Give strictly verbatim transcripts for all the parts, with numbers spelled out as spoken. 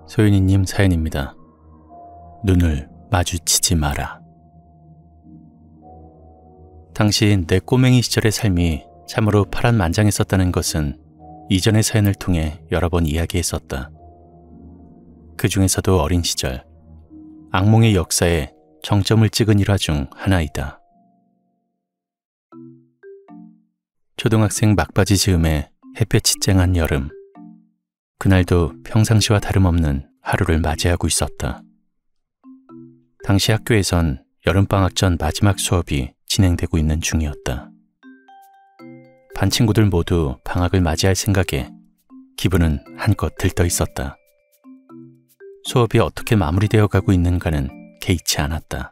소윤이님 사연입니다. 눈을 마주치지 마라. 당시 내 꼬맹이 시절의 삶이 참으로 파란만장했었다는 것은 이전의 사연을 통해 여러 번 이야기했었다. 그 중에서도 어린 시절, 악몽의 역사에 정점을 찍은 일화 중 하나이다. 초등학생 막바지 즈음에 햇볕이 쨍한 여름. 그날도 평상시와 다름없는 하루를 맞이하고 있었다. 당시 학교에선 여름방학 전 마지막 수업이 진행되고 있는 중이었다. 반 친구들 모두 방학을 맞이할 생각에 기분은 한껏 들떠 있었다. 수업이 어떻게 마무리되어 가고 있는가는 개의치 않았다.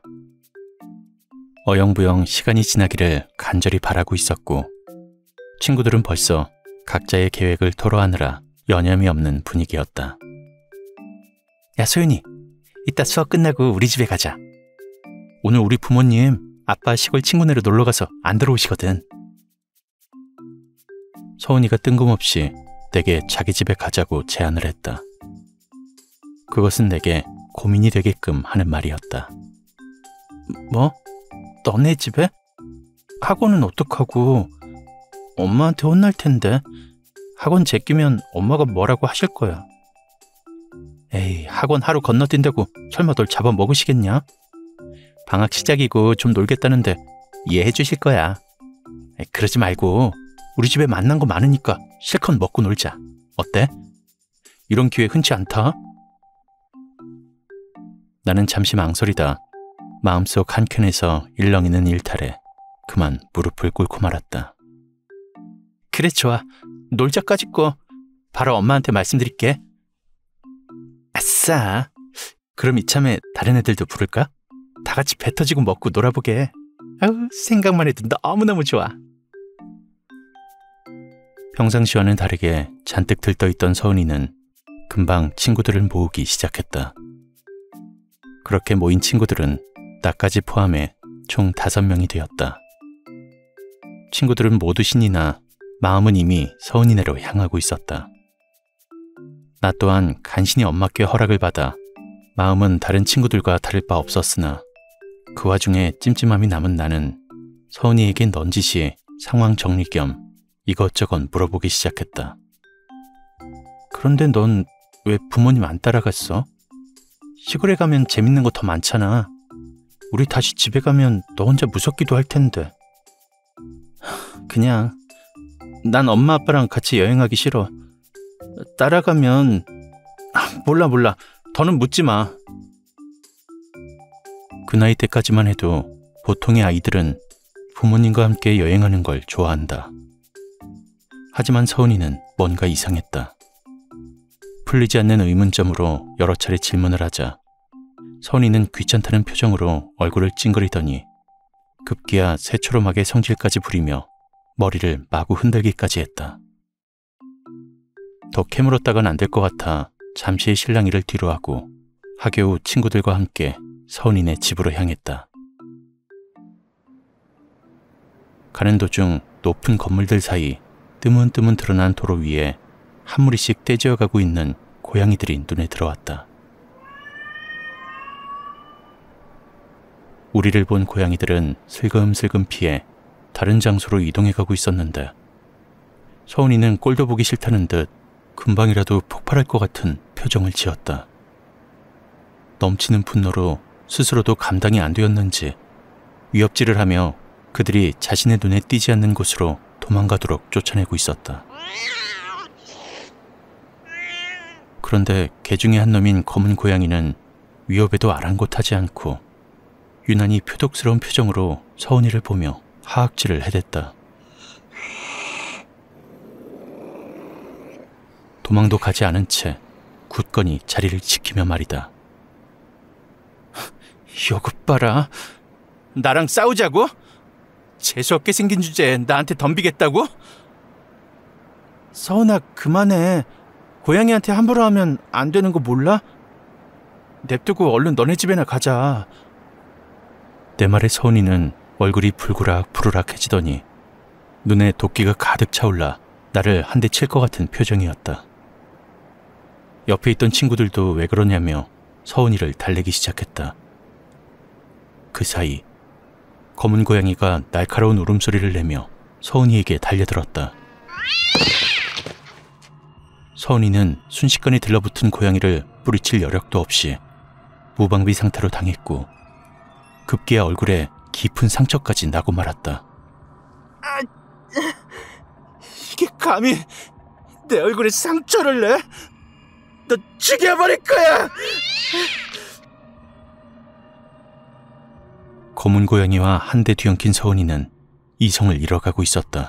어영부영 시간이 지나기를 간절히 바라고 있었고, 친구들은 벌써 각자의 계획을 토로하느라 여념이 없는 분위기였다. 야, 소윤이, 이따 수업 끝나고 우리 집에 가자. 오늘 우리 부모님 아빠 시골 친구네로 놀러가서 안 들어오시거든. 서은이가 뜬금없이 내게 자기 집에 가자고 제안을 했다. 그것은 내게 고민이 되게끔 하는 말이었다. 뭐? 너네 집에? 학원은 어떡하고? 엄마한테 혼날 텐데. 학원 제끼면 엄마가 뭐라고 하실 거야. 에이, 학원 하루 건너뛴다고 설마 널 잡아먹으시겠냐? 방학 시작이고 좀 놀겠다는데 이해해 주실 거야. 에이, 그러지 말고 우리 집에 만난 거 많으니까 실컷 먹고 놀자. 어때? 이런 기회 흔치 않다. 나는 잠시 망설이다 마음속 한켠에서 일렁이는 일탈에 그만 무릎을 꿇고 말았다. 그래, 좋아. 놀자까지 거 바로 엄마한테 말씀드릴게. 아싸. 그럼 이참에 다른 애들도 부를까? 다 같이 배 터지고 먹고 놀아보게. 아우, 생각만 해도 너무너무 좋아. 평상시와는 다르게 잔뜩 들떠있던 서은이는 금방 친구들을 모으기 시작했다. 그렇게 모인 친구들은 나까지 포함해 총 다섯 명이 되었다. 친구들은 모두 신이 나 마음은 이미 서은이네로 향하고 있었다. 나 또한 간신히 엄마께 허락을 받아 마음은 다른 친구들과 다를 바 없었으나 그 와중에 찜찜함이 남은 나는 서은이에게 넌지시 상황 정리 겸 이것저것 물어보기 시작했다. 그런데 넌 왜 부모님 안 따라갔어? 시골에 가면 재밌는 거 더 많잖아. 우리 다시 집에 가면 너 혼자 무섭기도 할 텐데. 그냥 난 엄마 아빠랑 같이 여행하기 싫어. 따라가면... 몰라 몰라. 더는 묻지 마. 그 나이 때까지만 해도 보통의 아이들은 부모님과 함께 여행하는 걸 좋아한다. 하지만 서은이는 뭔가 이상했다. 풀리지 않는 의문점으로 여러 차례 질문을 하자 서은이는 귀찮다는 표정으로 얼굴을 찡그리더니 급기야 새초롬하게 성질까지 부리며 머리를 마구 흔들기까지 했다. 더 캐물었다간 안 될 것 같아 잠시 실랑이를 뒤로하고 하교 후 친구들과 함께 서은이네 집으로 향했다. 가는 도중 높은 건물들 사이 뜨문뜨문 드러난 도로 위에 한 무리씩 떼지어가고 있는 고양이들이 눈에 들어왔다. 우리를 본 고양이들은 슬금슬금 피해 다른 장소로 이동해가고 있었는데 서은이는 꼴도 보기 싫다는 듯 금방이라도 폭발할 것 같은 표정을 지었다. 넘치는 분노로 스스로도 감당이 안 되었는지 위협질을 하며 그들이 자신의 눈에 띄지 않는 곳으로 도망가도록 쫓아내고 있었다. 그런데 개 중에 한 놈인 검은 고양이는 위협에도 아랑곳하지 않고 유난히 표독스러운 표정으로 서은이를 보며 하악질을 해댔다. 도망도 가지 않은 채 굳건히 자리를 지키며 말이다. 요것 봐라. 나랑 싸우자고? 재수없게 생긴 주제에 나한테 덤비겠다고? 서은아, 그만해. 고양이한테 함부로 하면 안 되는 거 몰라? 냅두고 얼른 너네 집에나 가자. 내 말에 서은이는 얼굴이 불그락 푸르락해지더니 눈에 도끼가 가득 차올라 나를 한 대 칠 것 같은 표정이었다. 옆에 있던 친구들도 왜 그러냐며 서은이를 달래기 시작했다. 그 사이 검은 고양이가 날카로운 울음소리를 내며 서은이에게 달려들었다. 서은이는 순식간에 들러붙은 고양이를 뿌리칠 여력도 없이 무방비 상태로 당했고 급기야 얼굴에 깊은 상처까지 나고 말았다. 아, 이게 감히 내 얼굴에 상처를 내? 너 죽여버릴 거야! 검은 고양이와 한데 뒤엉킨 서은이는 이성을 잃어가고 있었다.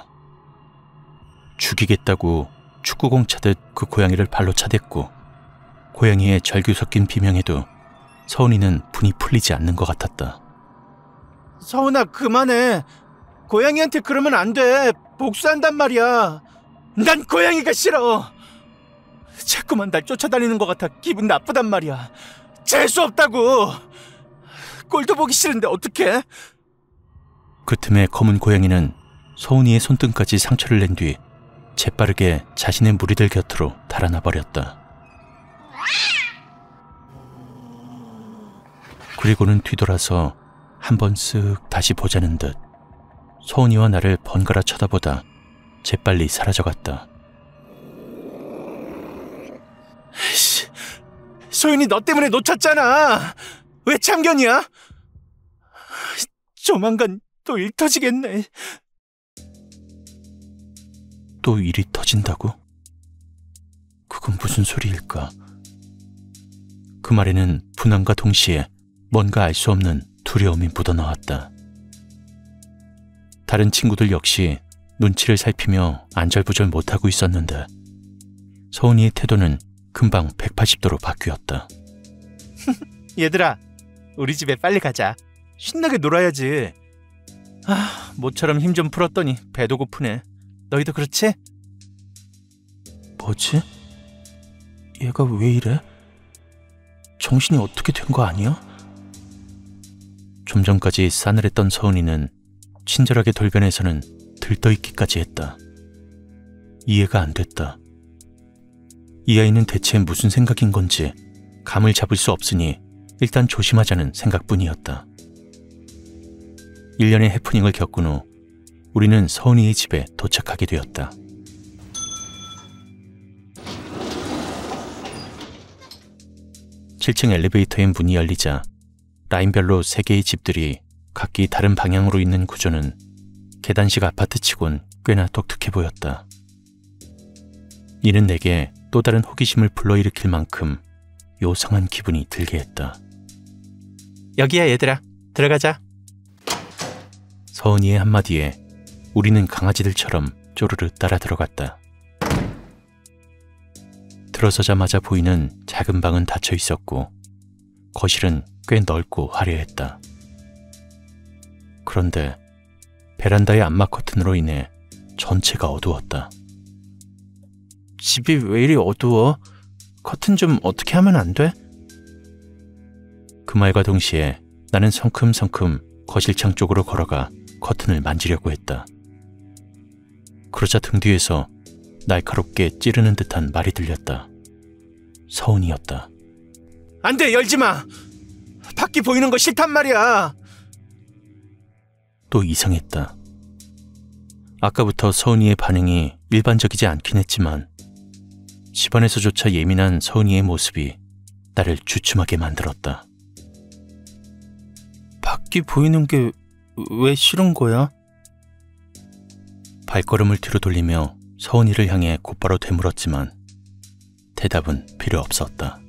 죽이겠다고 축구공 차듯 그 고양이를 발로 차댔고 고양이의 절규 섞인 비명에도 서은이는 분이 풀리지 않는 것 같았다. 서은아, 그만해. 고양이한테 그러면 안 돼. 복수한단 말이야. 난 고양이가 싫어. 자꾸만 날 쫓아다니는 것 같아 기분 나쁘단 말이야. 재수 없다고. 꼴도 보기 싫은데 어떡해? 그 틈에 검은 고양이는 서은이의 손등까지 상처를 낸 뒤 재빠르게 자신의 무리들 곁으로 달아나 버렸다. 그리고는 뒤돌아서 한 번 쓱 다시 보자는 듯 서은이와 나를 번갈아 쳐다보다 재빨리 사라져갔다. 씨, 소윤이 너 때문에 놓쳤잖아. 왜 참견이야? 조만간 또 일 터지겠네. 또 일이 터진다고? 그건 무슨 소리일까? 그 말에는 분함과 동시에 뭔가 알 수 없는 두려움이 묻어나왔다. 다른 친구들 역시 눈치를 살피며 안절부절 못하고 있었는데 서은이의 태도는 금방 백팔십 도로 바뀌었다. 얘들아, 우리 집에 빨리 가자. 신나게 놀아야지. 아, 모처럼 힘 좀 풀었더니 배도 고프네. 너희도 그렇지? 뭐지? 얘가 왜 이래? 정신이 어떻게 된 거 아니야? 좀 전까지 싸늘했던 서은이는 친절하게 돌변해서는 들떠있기까지 했다. 이해가 안 됐다. 이 아이는 대체 무슨 생각인 건지 감을 잡을 수 없으니 일단 조심하자는 생각뿐이었다. 일련의 해프닝을 겪은 후 우리는 서은이의 집에 도착하게 되었다. 칠 층 엘리베이터의 문이 열리자 라인별로 세 개의 집들이 각기 다른 방향으로 있는 구조는 계단식 아파트치곤 꽤나 독특해 보였다. 이는 내게 또 다른 호기심을 불러일으킬 만큼 요상한 기분이 들게 했다. 여기야 얘들아, 들어가자. 서은이의 한마디에 우리는 강아지들처럼 쪼르르 따라 들어갔다. 들어서자마자 보이는 작은 방은 닫혀 있었고 거실은 꽤 넓고 화려했다. 그런데 베란다의 암막 커튼으로 인해 전체가 어두웠다. 집이 왜 이리 어두워? 커튼 좀 어떻게 하면 안 돼? 그 말과 동시에 나는 성큼성큼 거실창 쪽으로 걸어가 커튼을 만지려고 했다. 그러자 등 뒤에서 날카롭게 찌르는 듯한 말이 들렸다. 서은이었다. 안 돼, 열지 마. 밖이 보이는 거 싫단 말이야. 또 이상했다. 아까부터 서은이의 반응이 일반적이지 않긴 했지만 집안에서조차 예민한 서은이의 모습이 나를 주춤하게 만들었다. 밖이 보이는 게 왜 싫은 거야? 발걸음을 뒤로 돌리며 서은이를 향해 곧바로 되물었지만 대답은 필요 없었다.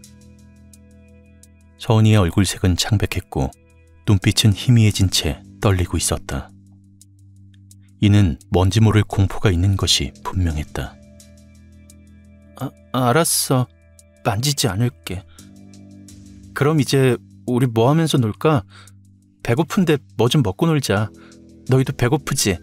서은이의 얼굴색은 창백했고 눈빛은 희미해진 채 떨리고 있었다. 이는 뭔지 모를 공포가 있는 것이 분명했다. 아, 알았어. 만지지 않을게. 그럼 이제 우리 뭐 하면서 놀까? 배고픈데 뭐 좀 먹고 놀자. 너희도 배고프지?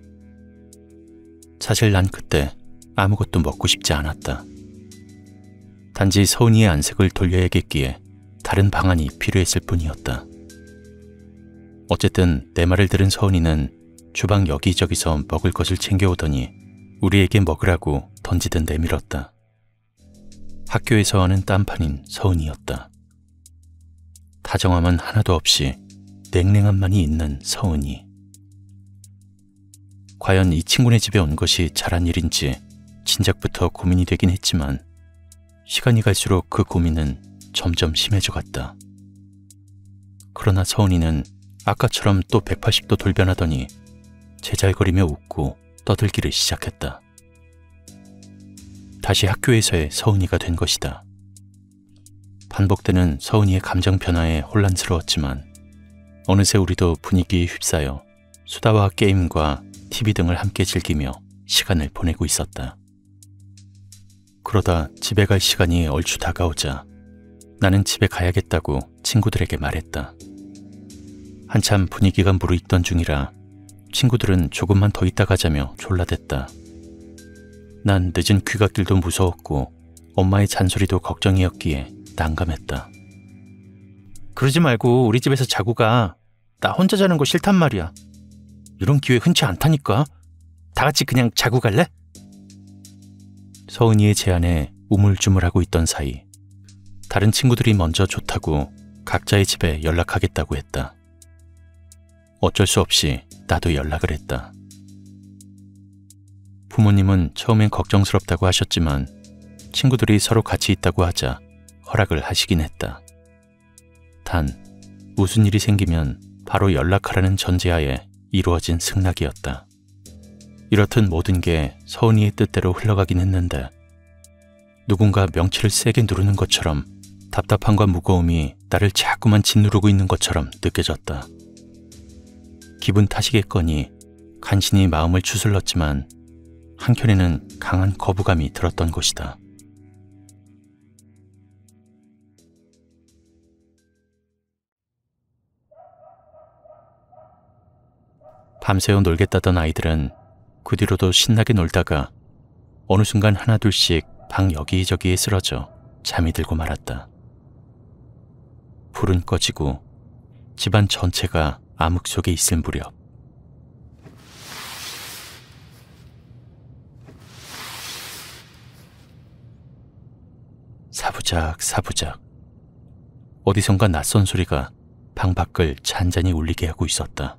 사실 난 그때 아무것도 먹고 싶지 않았다. 단지 서은이의 안색을 돌려야겠기에 다른 방안이 필요했을 뿐이었다. 어쨌든 내 말을 들은 서은이는 주방 여기저기서 먹을 것을 챙겨오더니 우리에게 먹으라고 던지듯 내밀었다. 학교에서 하는 딴판인 서은이었다. 다정함은 하나도 없이 냉랭함만이 있는 서은이. 과연 이 친구네 집에 온 것이 잘한 일인지 진작부터 고민이 되긴 했지만 시간이 갈수록 그 고민은 점점 심해져 갔다. 그러나 서은이는 아까처럼 또 백팔십 도 돌변하더니 제잘거리며 웃고 떠들기를 시작했다. 다시 학교에서의 서은이가 된 것이다. 반복되는 서은이의 감정 변화에 혼란스러웠지만 어느새 우리도 분위기에 휩싸여 수다와 게임과 티비 등을 함께 즐기며 시간을 보내고 있었다. 그러다 집에 갈 시간이 얼추 다가오자 나는 집에 가야겠다고 친구들에게 말했다. 한참 분위기가 무르익던 중이라 친구들은 조금만 더 있다 가자며 졸라댔다. 난 늦은 귀갓길도 무서웠고 엄마의 잔소리도 걱정이었기에 난감했다. 그러지 말고 우리 집에서 자고 가. 나 혼자 자는 거 싫단 말이야. 이런 기회 흔치 않다니까. 다 같이 그냥 자고 갈래? 서은이의 제안에 우물쭈물하고 있던 사이 다른 친구들이 먼저 좋다고 각자의 집에 연락하겠다고 했다. 어쩔 수 없이 나도 연락을 했다. 부모님은 처음엔 걱정스럽다고 하셨지만 친구들이 서로 같이 있다고 하자 허락을 하시긴 했다. 단 무슨 일이 생기면 바로 연락하라는 전제하에 이루어진 승낙이었다. 이렇듯 모든 게 서은이의 뜻대로 흘러가긴 했는데 누군가 명치를 세게 누르는 것처럼 답답함과 무거움이 나를 자꾸만 짓누르고 있는 것처럼 느껴졌다. 기분 탓이겠거니 간신히 마음을 추슬렀지만 한켠에는 강한 거부감이 들었던 것이다. 밤새워 놀겠다던 아이들은 그 뒤로도 신나게 놀다가 어느 순간 하나둘씩 방 여기저기에 쓰러져 잠이 들고 말았다. 불은 꺼지고 집안 전체가 암흑 속에 있을 무렵 사부작 사부작 어디선가 낯선 소리가 방 밖을 잔잔히 울리게 하고 있었다.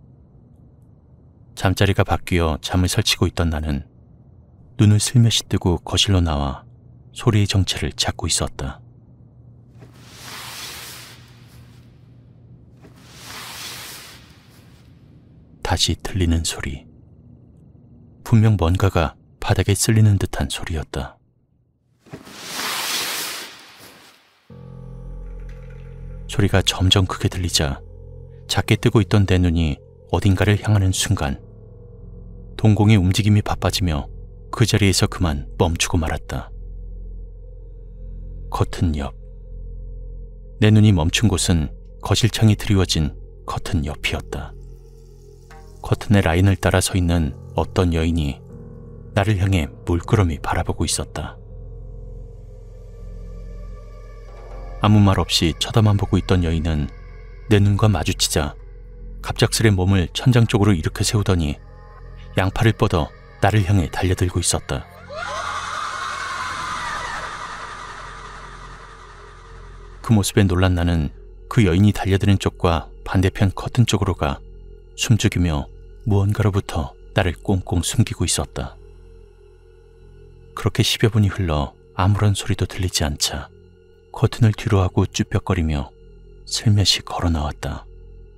잠자리가 바뀌어 잠을 설치고 있던 나는 눈을 슬며시 뜨고 거실로 나와 소리의 정체를 찾고 있었다. 다시 들리는 소리. 분명 뭔가가 바닥에 쓸리는 듯한 소리였다. 소리가 점점 크게 들리자 작게 뜨고 있던 내 눈이 어딘가를 향하는 순간 동공의 움직임이 바빠지며 그 자리에서 그만 멈추고 말았다. 커튼 옆. 내 눈이 멈춘 곳은 거실창이 드리워진 커튼 옆이었다. 커튼의 라인을 따라 서 있는 어떤 여인이 나를 향해 물끄러미 바라보고 있었다. 아무 말 없이 쳐다만 보고 있던 여인은 내 눈과 마주치자 갑작스레 몸을 천장 쪽으로 일으켜 세우더니 양팔을 뻗어 나를 향해 달려들고 있었다. 그 모습에 놀란 나는 그 여인이 달려드는 쪽과 반대편 커튼 쪽으로 가 숨죽이며 무언가로부터 나를 꽁꽁 숨기고 있었다. 그렇게 십여 분이 흘러 아무런 소리도 들리지 않자 커튼을 뒤로 하고 쭈뼛거리며 슬며시 걸어 나왔다.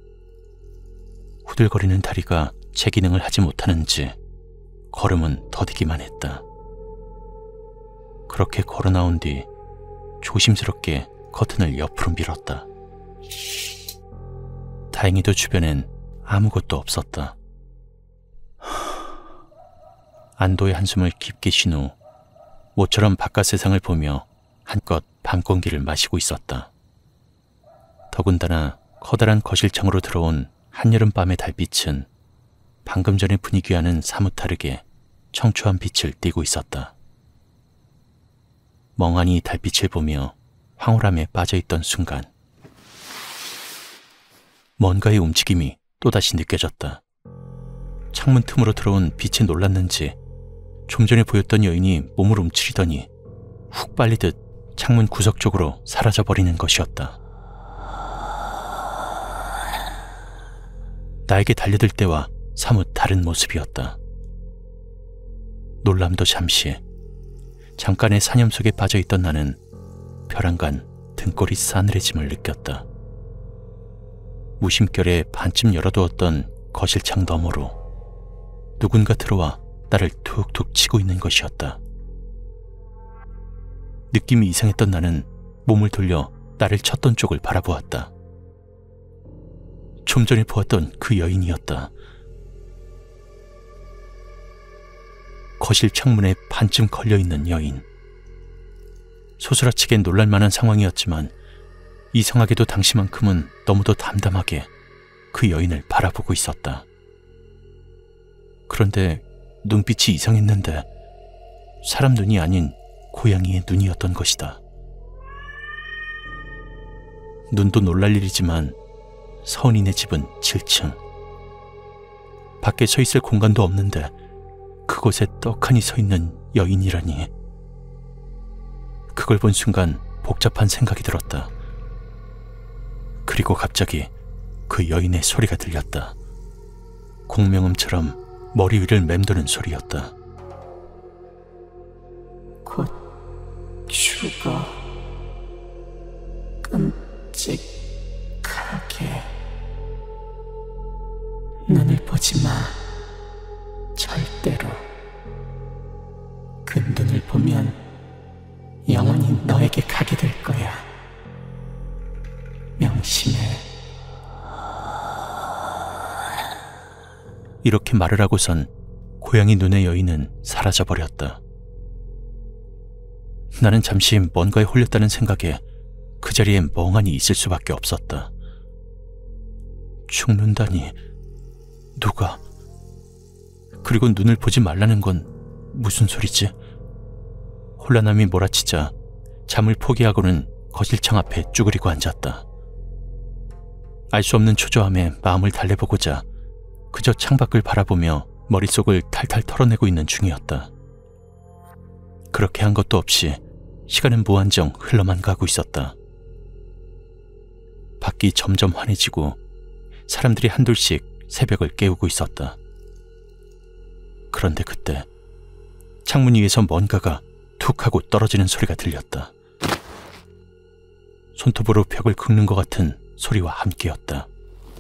후들거리는 다리가 제 기능을 하지 못하는지 걸음은 더디기만 했다. 그렇게 걸어 나온 뒤 조심스럽게 커튼을 옆으로 밀었다. 다행히도 주변엔 아무것도 없었다. 안도의 한숨을 깊게 쉰 후 모처럼 바깥 세상을 보며 한껏 밤 공기를 마시고 있었다. 더군다나 커다란 거실창으로 들어온 한여름밤의 달빛은 방금 전의 분위기와는 사뭇 다르게 청초한 빛을 띠고 있었다. 멍하니 달빛을 보며 황홀함에 빠져있던 순간 뭔가의 움직임이 또다시 느껴졌다. 창문 틈으로 들어온 빛에 놀랐는지 좀 전에 보였던 여인이 몸을 움츠리더니 훅 빨리듯 창문 구석 쪽으로 사라져버리는 것이었다. 나에게 달려들 때와 사뭇 다른 모습이었다. 놀람도 잠시, 잠깐의 사념 속에 빠져있던 나는 벼랑간 등골이 싸늘해짐을 느꼈다. 무심결에 반쯤 열어두었던 거실 창 너머로 누군가 들어와 나를 툭툭 치고 있는 것이었다. 느낌이 이상했던 나는 몸을 돌려 나를 쳤던 쪽을 바라보았다. 좀 전에 보았던 그 여인이었다. 거실 창문에 반쯤 걸려있는 여인. 소스라치게 놀랄만한 상황이었지만 이상하게도 당시만큼은 너무도 담담하게 그 여인을 바라보고 있었다. 그런데 눈빛이 이상했는데 사람 눈이 아닌 고양이의 눈이었던 것이다. 눈도 놀랄 일이지만 서은이네 집은 칠 층. 밖에 서 있을 공간도 없는데 그곳에 떡하니 서 있는 여인이라니. 그걸 본 순간 복잡한 생각이 들었다. 그리고 갑자기 그 여인의 소리가 들렸다. 공명음처럼 머리 위를 맴도는 소리였다. 곧 죽어. 끔찍하게. 눈을 보지 마. 절대로. 그 눈을 보면 영원히 너에게 가게 될 거야. 명심해. 이렇게 말을 하고선 고양이 눈의 여인은 사라져버렸다. 나는 잠시 뭔가에 홀렸다는 생각에 그 자리에 멍하니 있을 수밖에 없었다. 죽는다니, 누가? 그리고 눈을 보지 말라는 건 무슨 소리지? 혼란함이 몰아치자 잠을 포기하고는 거실창 앞에 쭈그리고 앉았다. 알 수 없는 초조함에 마음을 달래보고자 그저 창밖을 바라보며 머릿속을 탈탈 털어내고 있는 중이었다. 그렇게 한 것도 없이 시간은 무한정 흘러만 가고 있었다. 밖이 점점 환해지고 사람들이 한둘씩 새벽을 깨우고 있었다. 그런데 그때 창문 위에서 뭔가가 툭 하고 떨어지는 소리가 들렸다. 손톱으로 벽을 긁는 것 같은 소리와 함께였다.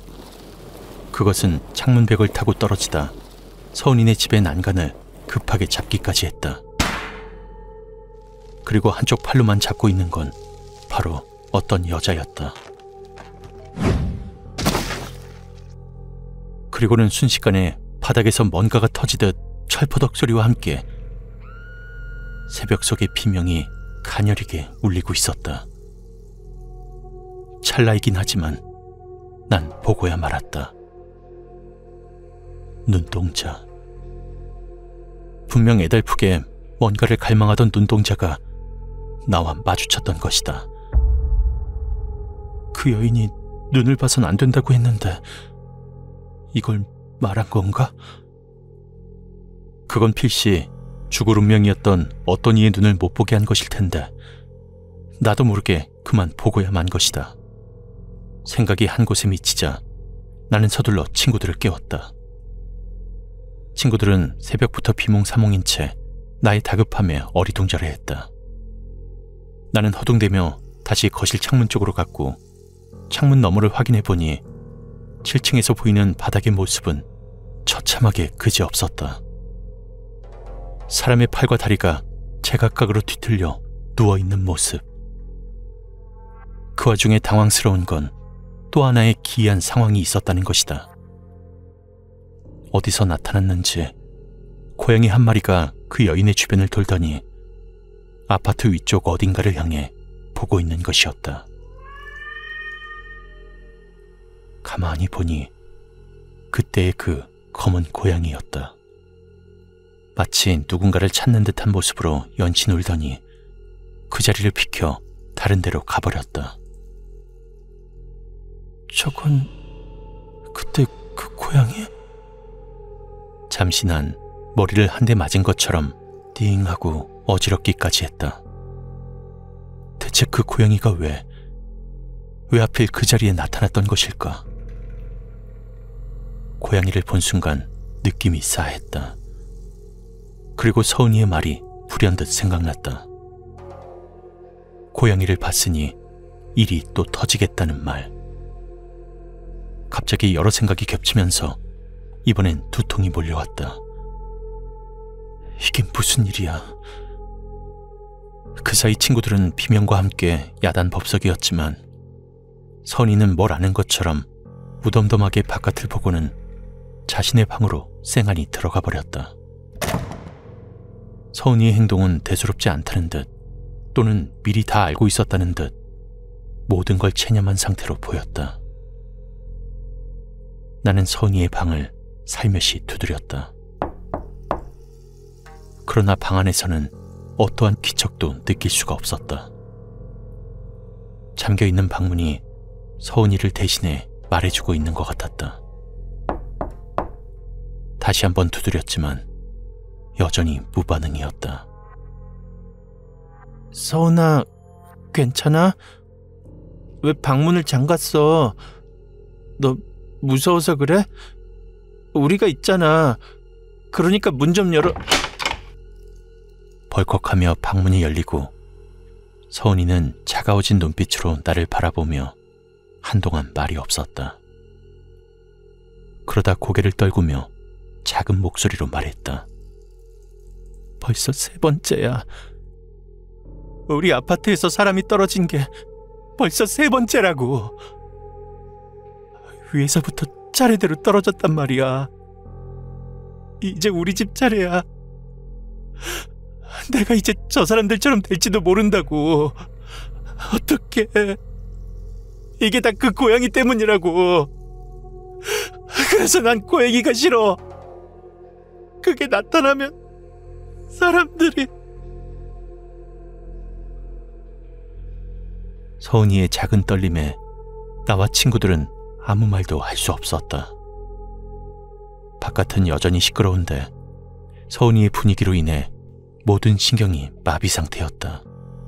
그것은 창문벽을 타고 떨어지다 서은이네 집의 난간을 급하게 잡기까지 했다. 그리고 한쪽 팔로만 잡고 있는 건 바로 어떤 여자였다. 그리고는 순식간에 바닥에서 뭔가가 터지듯 철퍼덕 소리와 함께 새벽 속의 비명이 가녀리게 울리고 있었다. 찰나이긴 하지만 난 보고야 말았다. 눈동자. 분명 애달프게 뭔가를 갈망하던 눈동자가 나와 마주쳤던 것이다. 그 여인이 눈을 봐선 안 된다고 했는데 이걸 말한 건가? 그건 필시 죽을 운명이었던 어떤 이의 눈을 못 보게 한 것일 텐데 나도 모르게 그만 보고야 만 것이다. 생각이 한 곳에 미치자 나는 서둘러 친구들을 깨웠다. 친구들은 새벽부터 비몽사몽인 채 나의 다급함에 어리둥절해했다. 나는 허둥대며 다시 거실 창문 쪽으로 갔고 창문 너머를 확인해보니 칠 층에서 보이는 바닥의 모습은 처참하게 그지없었다. 사람의 팔과 다리가 제각각으로 뒤틀려 누워있는 모습. 그 와중에 당황스러운 건 또 하나의 기이한 상황이 있었다는 것이다. 어디서 나타났는지 고양이 한 마리가 그 여인의 주변을 돌더니 아파트 위쪽 어딘가를 향해 보고 있는 것이었다. 가만히 보니 그때의 그 검은 고양이였다. 마치 누군가를 찾는 듯한 모습으로 연신 울더니 그 자리를 비켜 다른 데로 가버렸다. 저건 그때 그 고양이? 잠시 난 머리를 한 대 맞은 것처럼 띵하고 어지럽기까지 했다. 대체 그 고양이가 왜, 왜 하필 그 자리에 나타났던 것일까? 고양이를 본 순간 느낌이 싸했다. 그리고 서은이의 말이 불현듯 생각났다. 고양이를 봤으니 일이 또 터지겠다는 말. 갑자기 여러 생각이 겹치면서 이번엔 두통이 몰려왔다. 이게 무슨 일이야? 그 사이 친구들은 비명과 함께 야단 법석이었지만 선이는 뭘 아는 것처럼 무덤덤하게 바깥을 보고는 자신의 방으로 쌩안이 들어가 버렸다. 서은이의 행동은 대수롭지 않다는 듯, 또는 미리 다 알고 있었다는 듯 모든 걸 체념한 상태로 보였다. 나는 서은이의 방을 살며시 두드렸다. 그러나 방 안에서는 어떠한 기척도 느낄 수가 없었다. 잠겨있는 방문이 서은이를 대신해 말해주고 있는 것 같았다. 다시 한번 두드렸지만 여전히 무반응이었다. 서은아, 괜찮아? 왜 방문을 잠갔어? 너 무서워서 그래? 우리가 있잖아. 그러니까 문 좀 열어. 벌컥하며 방문이 열리고 서은이는 차가워진 눈빛으로 나를 바라보며 한동안 말이 없었다. 그러다 고개를 떨구며 작은 목소리로 말했다. 벌써 세 번째야. 우리 아파트에서 사람이 떨어진 게 벌써 세 번째라고. 위에서부터 차례대로 떨어졌단 말이야. 이제 우리 집 차례야. 내가 이제 저 사람들처럼 될지도 모른다고. 어떡해. 이게 다 그 고양이 때문이라고. 그래서 난 고양이가 싫어. 그게 나타나면 사람들이... 서은이의 작은 떨림에 나와 친구들은 아무 말도 할 수 없었다. 바깥은 여전히 시끄러운데 서은이의 분위기로 인해 모든 신경이 마비 상태였다.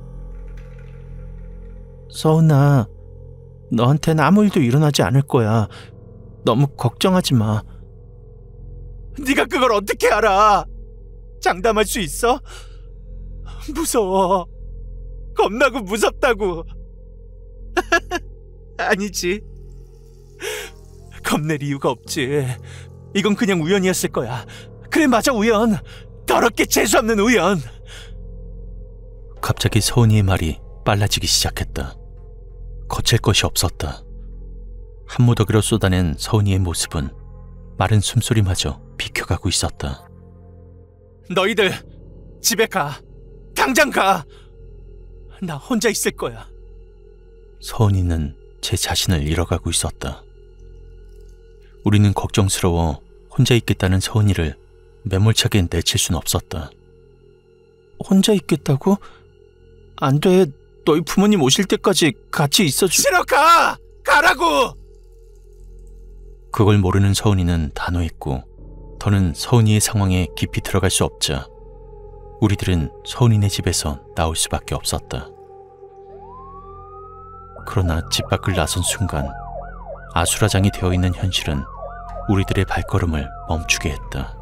서은아, 너한테는 아무 일도 일어나지 않을 거야. 너무 걱정하지 마. 네가 그걸 어떻게 알아? 장담할 수 있어? 무서워. 겁나고 무섭다고. 아니지. 겁낼 이유가 없지. 이건 그냥 우연이었을 거야. 그래, 맞아, 우연. 더럽게 재수없는 우연. 갑자기 서은이의 말이 빨라지기 시작했다. 거칠 것이 없었다. 한 무더기로 쏟아낸 서은이의 모습은 마른 숨소리마저 비켜가고 있었다. 너희들 집에 가. 당장 가. 나 혼자 있을 거야. 서은이는 제 자신을 잃어가고 있었다. 우리는 걱정스러워 혼자 있겠다는 서은이를 매몰차게 내칠 순 없었다. 혼자 있겠다고? 안 돼. 너희 부모님 오실 때까지 같이 있어주... 싫어, 가! 가라고! 그걸 모르는 서은이는 단호했고 더는 서은이의 상황에 깊이 들어갈 수 없자 우리들은 서은이네 집에서 나올 수밖에 없었다. 그러나 집 밖을 나선 순간 아수라장이 되어 있는 현실은 우리들의 발걸음을 멈추게 했다.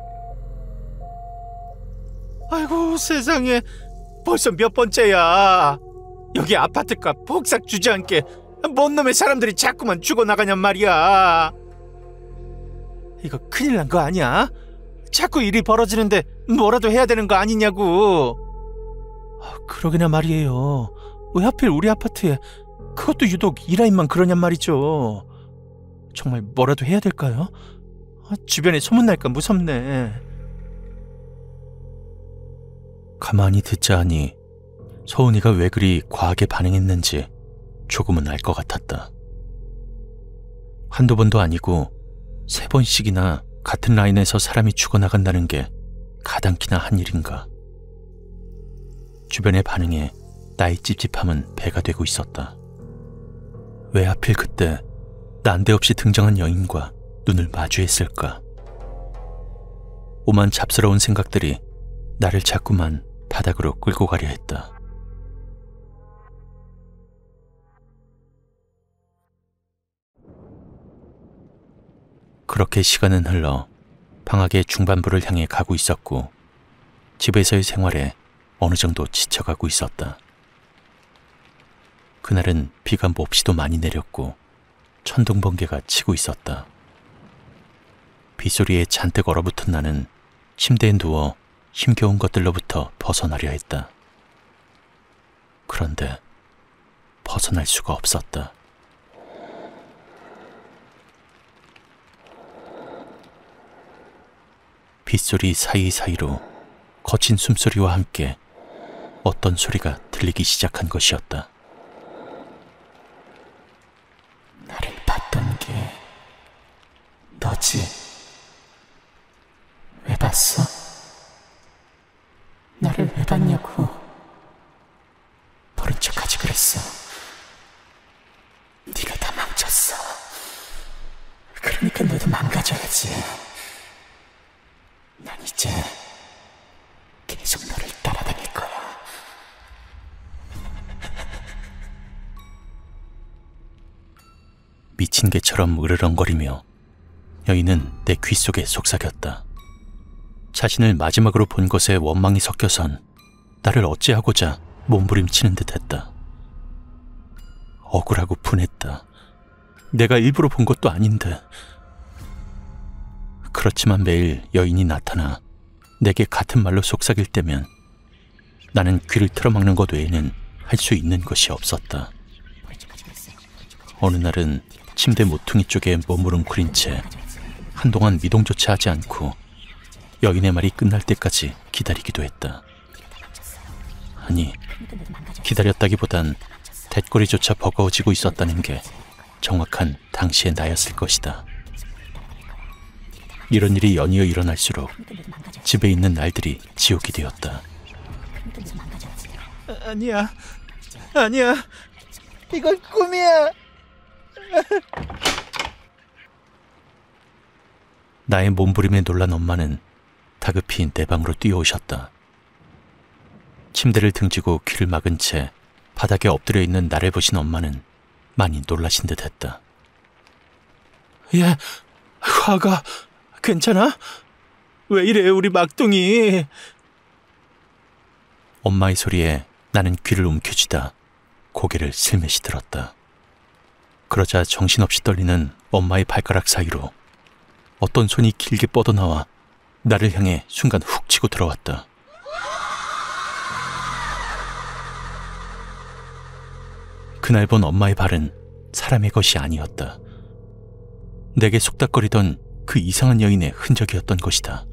아이고, 세상에. 벌써 몇 번째야. 여기 아파트값 폭삭 주저앉게 뭔 놈의 사람들이 자꾸만 죽어나가냔 말이야. 이거 큰일 난 거 아니야? 자꾸 일이 벌어지는데 뭐라도 해야 되는 거 아니냐고. 그러기나 말이에요. 왜 하필 우리 아파트에, 그것도 유독 이라인만 그러냔 말이죠. 정말 뭐라도 해야 될까요? 주변에 소문날까 무섭네. 가만히 듣자 하니 서은이가 왜 그리 과하게 반응했는지 조금은 알 것 같았다. 한두 번도 아니고 세 번씩이나 같은 라인에서 사람이 죽어나간다는 게 가당키나 한 일인가. 주변의 반응에 나의 찝찝함은 배가 되고 있었다. 왜 하필 그때 난데없이 등장한 여인과 눈을 마주했을까? 오만 잡스러운 생각들이 나를 자꾸만 바닥으로 끌고 가려 했다. 그렇게 시간은 흘러 방학의 중반부를 향해 가고 있었고 집에서의 생활에 어느 정도 지쳐가고 있었다. 그날은 비가 몹시도 많이 내렸고 천둥번개가 치고 있었다. 빗소리에 잔뜩 얼어붙은 나는 침대에 누워 힘겨운 것들로부터 벗어나려 했다. 그런데 벗어날 수가 없었다. 빗소리 사이사이로 거친 숨소리와 함께 어떤 소리가 들리기 시작한 것이었다. 나를 봤던 게 너지? 왜 봤어? 나를 왜 봤냐고. 모른 척하지 그랬어. 네가 다 망쳤어. 그러니까 너도 망가져야지. 난 이제 계속 너를 따라다닐 거야. 미친 개처럼 으르렁거리며 여인은 내 귀 속에 속삭였다. 자신을 마지막으로 본 것에 원망이 섞여선 나를 어찌하고자 몸부림치는 듯했다. 억울하고 분했다. 내가 일부러 본 것도 아닌데. 그렇지만 매일 여인이 나타나 내게 같은 말로 속삭일 때면 나는 귀를 틀어막는 것 외에는 할 수 있는 것이 없었다. 어느 날은 침대 모퉁이 쪽에 머무름거린 채 한동안 미동조차 하지 않고 여인의 말이 끝날 때까지 기다리기도 했다. 아니, 기다렸다기보단 뎃거리조차 버거워지고 있었다는 게 정확한 당시의 나였을 것이다. 이런 일이 연이어 일어날수록 집에 있는 날들이 지옥이 되었다. 아니야, 아니야, 이건 꿈이야. 나의 몸부림에 놀란 엄마는 다급히 내 방으로 뛰어오셨다. 침대를 등지고 귀를 막은 채 바닥에 엎드려 있는 나를 보신 엄마는 많이 놀라신 듯했다. 얘, 화가 괜찮아? 왜 이래 우리 막둥이? 엄마의 소리에 나는 귀를 움켜쥐다 고개를 슬며시 들었다. 그러자 정신없이 떨리는 엄마의 발가락 사이로 어떤 손이 길게 뻗어나와 나를 향해 순간 훅 치고 들어왔다. 그날 본 엄마의 발은 사람의 것이 아니었다. 내게 속닥거리던 그 이상한 여인의 흔적이었던 것이다.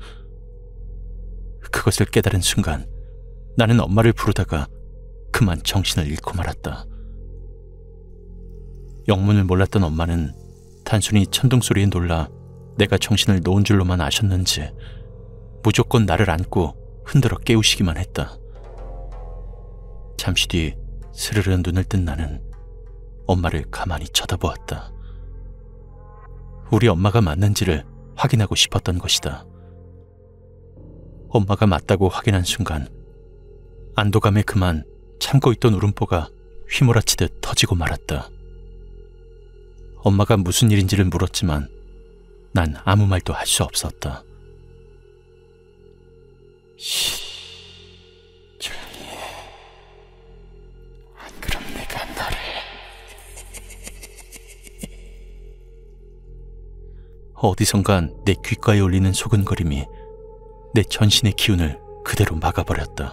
그것을 깨달은 순간 나는 엄마를 부르다가 그만 정신을 잃고 말았다. 영문을 몰랐던 엄마는 단순히 천둥소리에 놀라 내가 정신을 놓은 줄로만 아셨는지 무조건 나를 안고 흔들어 깨우시기만 했다. 잠시 뒤 스르르 눈을 뜬 나는 엄마를 가만히 쳐다보았다. 우리 엄마가 맞는지를 확인하고 싶었던 것이다. 엄마가 맞다고 확인한 순간 안도감에 그만 참고 있던 울음보가 휘몰아치듯 터지고 말았다. 엄마가 무슨 일인지를 물었지만 난 아무 말도 할 수 없었다. 쉿, 조용히 해. 안 그럼 내가 너를... 어디선간 내 귓가에 울리는 소근거림이 내 전신의 기운을 그대로 막아버렸다.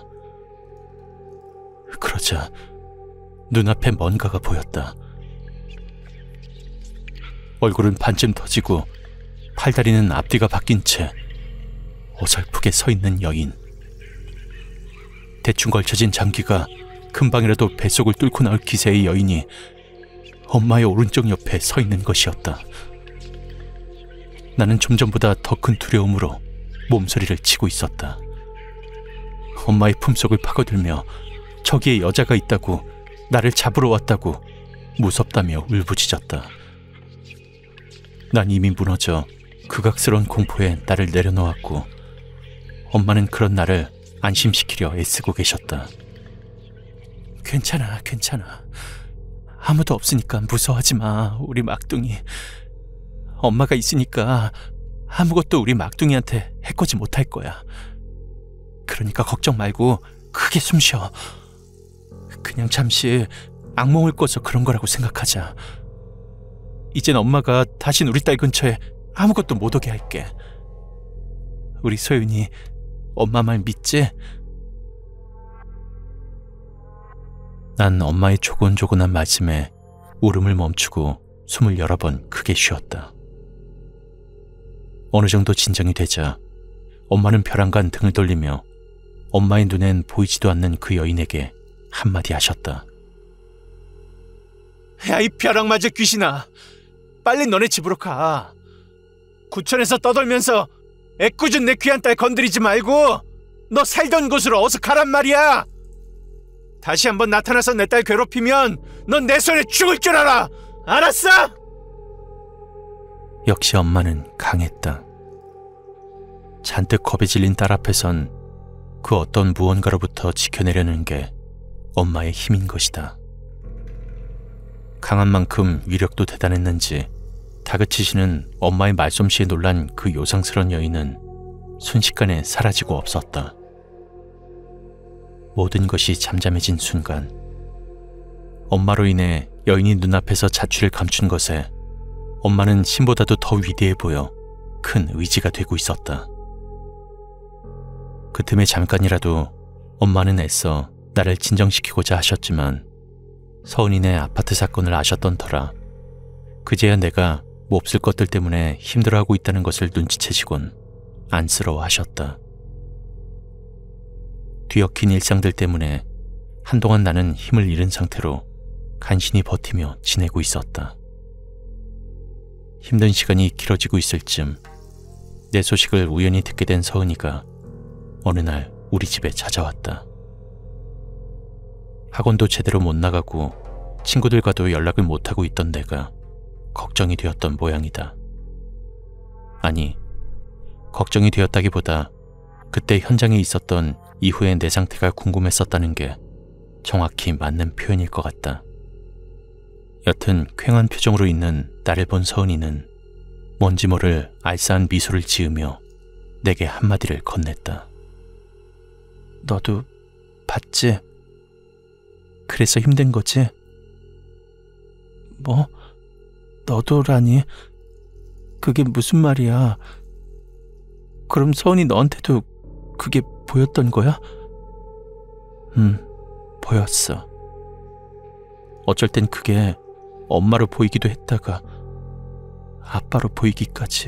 그러자 눈앞에 뭔가가 보였다. 얼굴은 반쯤 터지고 팔다리는 앞뒤가 바뀐 채 어설프게 서 있는 여인. 대충 걸쳐진 장기가 금방이라도 뱃속을 뚫고 나올 기세의 여인이 엄마의 오른쪽 옆에 서 있는 것이었다. 나는 좀 전보다 더 큰 두려움으로 몸서리를 치고 있었다. 엄마의 품속을 파고들며 저기에 여자가 있다고, 나를 잡으러 왔다고 무섭다며 울부짖었다. 난 이미 무너져 극악스러운 공포에 나를 내려놓았고 엄마는 그런 나를 안심시키려 애쓰고 계셨다. 괜찮아, 괜찮아. 아무도 없으니까 무서워하지 마, 우리 막둥이. 엄마가 있으니까 아무것도 우리 막둥이한테 해코지 못할 거야. 그러니까 걱정 말고 크게 숨 쉬어. 그냥 잠시 악몽을 꿔서 그런 거라고 생각하자. 이젠 엄마가 다신 우리 딸 근처에 아무것도 못 오게 할게. 우리 소윤이 엄마 말 믿지? 난 엄마의 조곤조곤한 말씀에 울음을 멈추고 숨을 여러 번 크게 쉬었다. 어느 정도 진정이 되자 엄마는 벼랑간 등을 돌리며 엄마의 눈엔 보이지도 않는 그 여인에게 한마디 하셨다. 야, 이 벼락맞은 귀신아, 빨리 너네 집으로 가. 구천에서 떠돌면서 애꿎은 내 귀한 딸 건드리지 말고 너 살던 곳으로 어서 가란 말이야. 다시 한번 나타나서 내 딸 괴롭히면 넌 내 손에 죽을 줄 알아. 알았어? 역시 엄마는 강했다. 잔뜩 겁에 질린 딸 앞에선 그 어떤 무언가로부터 지켜내려는 게 엄마의 힘인 것이다. 강한 만큼 위력도 대단했는지 다그치시는 엄마의 말솜씨에 놀란 그 요상스런 여인은 순식간에 사라지고 없었다. 모든 것이 잠잠해진 순간 엄마로 인해 여인이 눈앞에서 자취를 감춘 것에 엄마는 신보다도 더 위대해 보여 큰 의지가 되고 있었다. 그 틈에 잠깐이라도 엄마는 애써 나를 진정시키고자 하셨지만 서은이네 아파트 사건을 아셨던 터라 그제야 내가 몹쓸 것들 때문에 힘들어하고 있다는 것을 눈치채시곤 안쓰러워하셨다. 뒤엉킨 일상들 때문에 한동안 나는 힘을 잃은 상태로 간신히 버티며 지내고 있었다. 힘든 시간이 길어지고 있을 즈음 내 소식을 우연히 듣게 된 서은이가 어느 날 우리 집에 찾아왔다. 학원도 제대로 못 나가고 친구들과도 연락을 못하고 있던 내가 걱정이 되었던 모양이다. 아니, 걱정이 되었다기보다 그때 현장에 있었던 이후의 내 상태가 궁금했었다는 게 정확히 맞는 표현일 것 같다. 여튼 퀭한 표정으로 있는 나를 본 서은이는 뭔지 모를 알싸한 미소를 지으며 내게 한마디를 건넸다. 너도 봤지? 그래서 힘든 거지? 뭐? 너도라니? 그게 무슨 말이야? 그럼 서은이 너한테도 그게 보였던 거야? 응, 보였어. 어쩔 땐 그게 엄마로 보이기도 했다가 아빠로 보이기까지.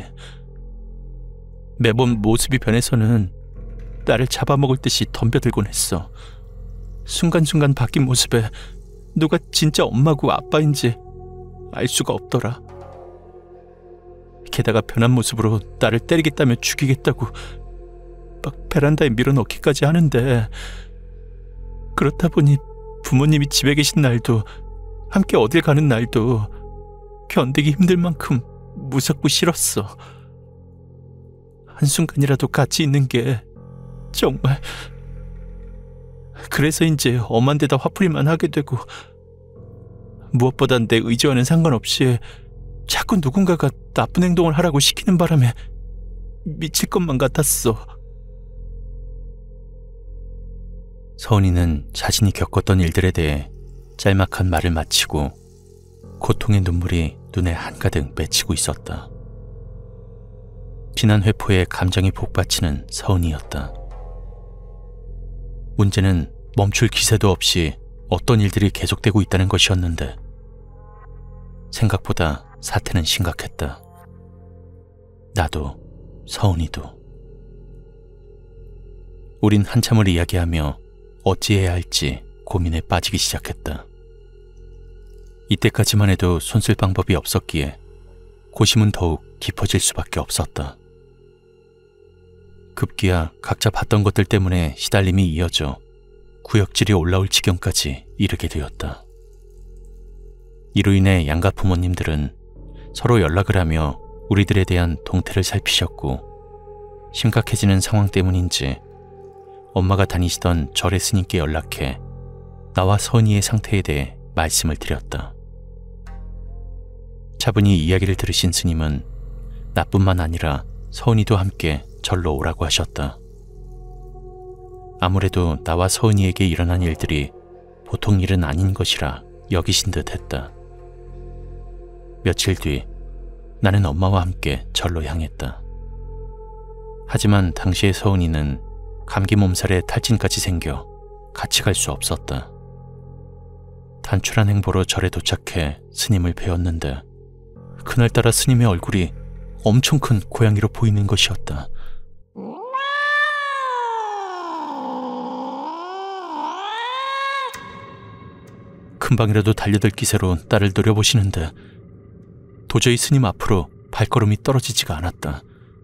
매번 모습이 변해서는 나를 잡아먹을 듯이 덤벼들곤 했어. 순간순간 바뀐 모습에 누가 진짜 엄마고 아빠인지 알 수가 없더라. 게다가 변한 모습으로 나를 때리겠다며 죽이겠다고 막 베란다에 밀어넣기까지 하는데, 그렇다 보니 부모님이 집에 계신 날도 함께 어딜 가는 날도 견디기 힘들 만큼 무섭고 싫었어. 한순간이라도 같이 있는 게 정말... 그래서인지 엄한 데다 화풀이만 하게 되고, 무엇보단 내 의지와는 상관없이 자꾸 누군가가 나쁜 행동을 하라고 시키는 바람에 미칠 것만 같았어. 서은이는 자신이 겪었던 일들에 대해 짤막한 말을 마치고 고통의 눈물이 눈에 한가득 맺히고 있었다. 지난 회포에 감정이 복받치는 서은이였다. 문제는 멈출 기세도 없이 어떤 일들이 계속되고 있다는 것이었는데, 생각보다 사태는 심각했다. 나도 서은이도. 우린 한참을 이야기하며 어찌해야 할지 고민에 빠지기 시작했다. 이때까지만 해도 손쓸 방법이 없었기에 고심은 더욱 깊어질 수밖에 없었다. 급기야 각자 봤던 것들 때문에 시달림이 이어져 구역질이 올라올 지경까지 이르게 되었다. 이로 인해 양가 부모님들은 서로 연락을 하며 우리들에 대한 동태를 살피셨고, 심각해지는 상황 때문인지 엄마가 다니시던 절의 스님께 연락해 나와 서은이의 상태에 대해 말씀을 드렸다. 차분히 이야기를 들으신 스님은 나뿐만 아니라 서은이도 함께 절로 오라고 하셨다. 아무래도 나와 서은이에게 일어난 일들이 보통 일은 아닌 것이라 여기신 듯 했다. 며칠 뒤 나는 엄마와 함께 절로 향했다. 하지만 당시의 서은이는 감기 몸살에 탈진까지 생겨 같이 갈 수 없었다. 단출한 행보로 절에 도착해 스님을 뵈었는데 그날따라 스님의 얼굴이 엄청 큰 고양이로 보이는 것이었다. 금방이라도 달려들 기세로 나를 노려보시는데 도저히 스님 앞으로 발걸음이 떨어지지가 않았다.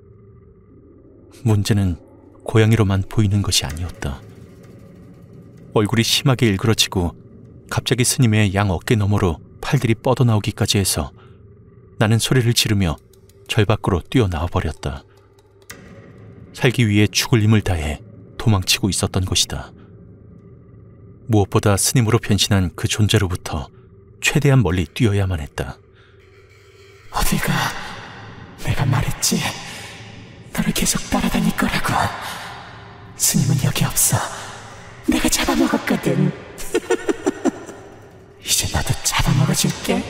문제는 고양이로만 보이는 것이 아니었다. 얼굴이 심하게 일그러지고 갑자기 스님의 양 어깨 너머로 팔들이 뻗어나오기까지 해서 나는 소리를 지르며 절 밖으로 뛰어나와 버렸다. 살기 위해 죽을 힘을 다해 도망치고 있었던 것이다. 무엇보다 스님으로 변신한 그 존재로부터 최대한 멀리 뛰어야만 했다. 어디가? 내가 말했지. 너를 계속 따라다닐 거라고. 스님은 여기 없어. 내가 잡아먹었거든. 이제 나도 잡아먹어줄게.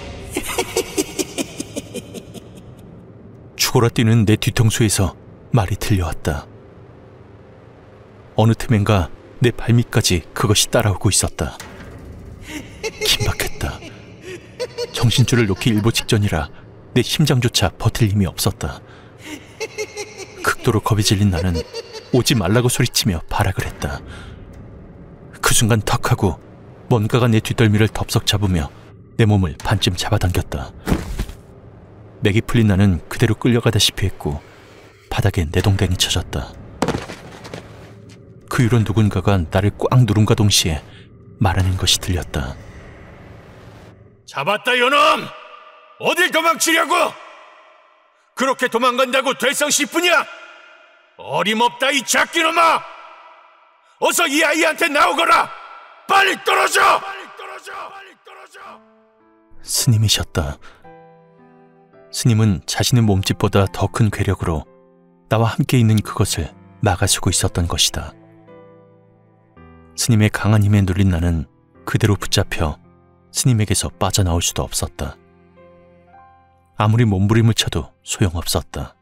죽어라 뛰는 내 뒤통수에서 말이 들려왔다. 어느 틈엔가 내 발밑까지 그것이 따라오고 있었다. 긴박했다. 정신줄을 놓기 일보 직전이라 내 심장조차 버틸 힘이 없었다. 극도로 겁이 질린 나는 오지 말라고 소리치며 발악을 했다. 그 순간 턱하고 뭔가가 내 뒷덜미를 덥석 잡으며 내 몸을 반쯤 잡아당겼다. 맥이 풀린 나는 그대로 끌려가다시피 했고 바닥에 내동댕이 쳐졌다. 그 위로 누군가가 나를 꽉 누른과 동시에 말하는 것이 들렸다. 잡았다 요놈! 어딜 도망치려고! 그렇게 도망간다고 될성 싶으냐? 어림없다 이 작기놈아! 어서 이 아이한테 나오거라! 빨리 떨어져! 빨리 떨어져! 빨리 떨어져! 스님이셨다. 스님은 자신의 몸집보다 더 큰 괴력으로 나와 함께 있는 그것을 막아서고 있었던 것이다. 스님의 강한 힘에 눌린 나는 그대로 붙잡혀 스님에게서 빠져나올 수도 없었다. 아무리 몸부림을 쳐도 소용없었다.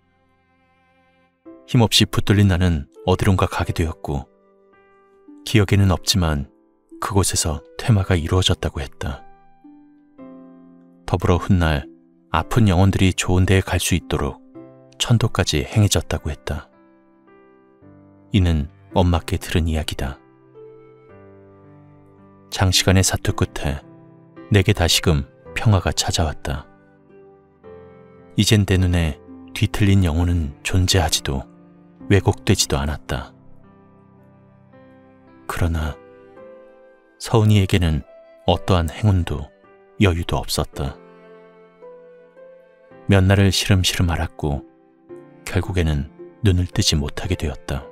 힘없이 붙들린 나는 어디론가 가게 되었고 기억에는 없지만 그곳에서 퇴마가 이루어졌다고 했다. 더불어 훗날 아픈 영혼들이 좋은 데에 갈 수 있도록 천도까지 행해졌다고 했다. 이는 엄마께 들은 이야기다. 장시간의 사투 끝에 내게 다시금 평화가 찾아왔다. 이젠 내 눈에 뒤틀린 영혼은 존재하지도 왜곡되지도 않았다. 그러나 서은이에게는 어떠한 행운도 여유도 없었다. 몇 날을 시름시름 앓았고 결국에는 눈을 뜨지 못하게 되었다.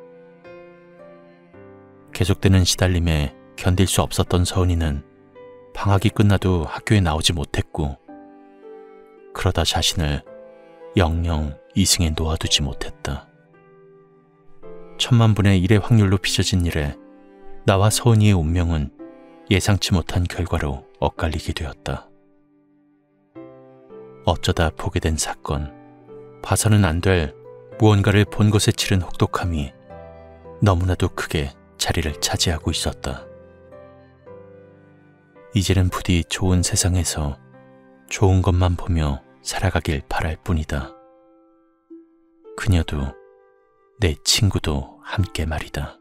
계속되는 시달림에 견딜 수 없었던 서은이는 방학이 끝나도 학교에 나오지 못했고 그러다 자신을 영영 이승에 놓아두지 못했다. 천만분의 일의 확률로 빚어진 일에 나와 서은이의 운명은 예상치 못한 결과로 엇갈리게 되었다. 어쩌다 보게 된 사건, 봐서는 안 될 무언가를 본 것에 치른 혹독함이 너무나도 크게 자리를 차지하고 있었다. 이제는 부디 좋은 세상에서 좋은 것만 보며 살아가길 바랄 뿐이다. 그녀도 내 친구도 함께 말이다.